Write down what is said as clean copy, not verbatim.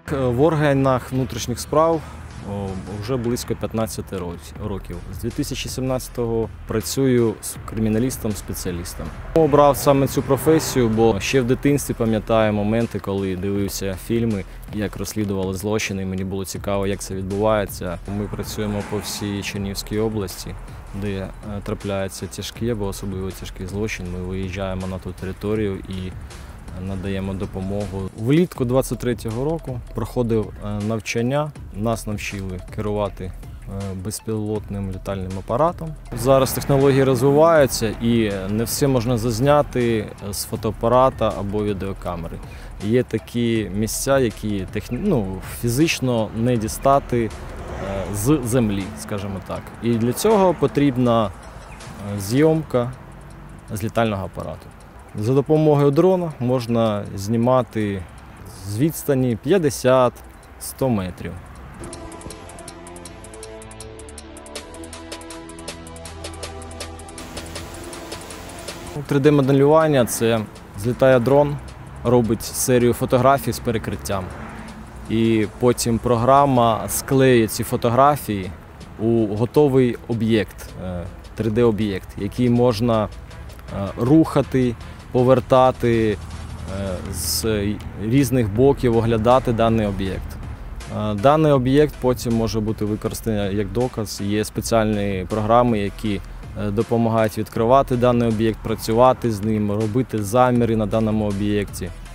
В органах внутрішніх справ вже близько 15 років. З 2017-го працюю криміналістом-спеціалістом. Обрав саме цю професію, бо ще в дитинстві пам'ятаю моменти, коли дивився фільми, як розслідували злочини, і мені було цікаво, як це відбувається. Ми працюємо по всій Чернігівській області, де трапляється тяжкий або особливо тяжкий злочин. Ми виїжджаємо на ту територію і надаємо допомогу. Влітку 23-го року проходив навчання, нас навчили керувати безпілотним літальним апаратом. Зараз технології розвиваються і не все можна зазняти з фотоапарата або відеокамери. Є такі місця, які фізично не дістати з землі, скажімо так. І для цього потрібна зйомка з літального апарату. За допомогою дрона можна знімати з відстані 50-100 метрів. 3D-моделювання – це злітає дрон, робить серію фотографій з перекриттям. І потім програма склеює ці фотографії у готовий об'єкт, 3D-об'єкт, який можна рухати, повертати з різних боків, оглядати даний об'єкт. Даний об'єкт потім може бути використаний як доказ. Є спеціальні програми, які допомагають відкривати даний об'єкт, працювати з ним, робити заміри на даному об'єкті.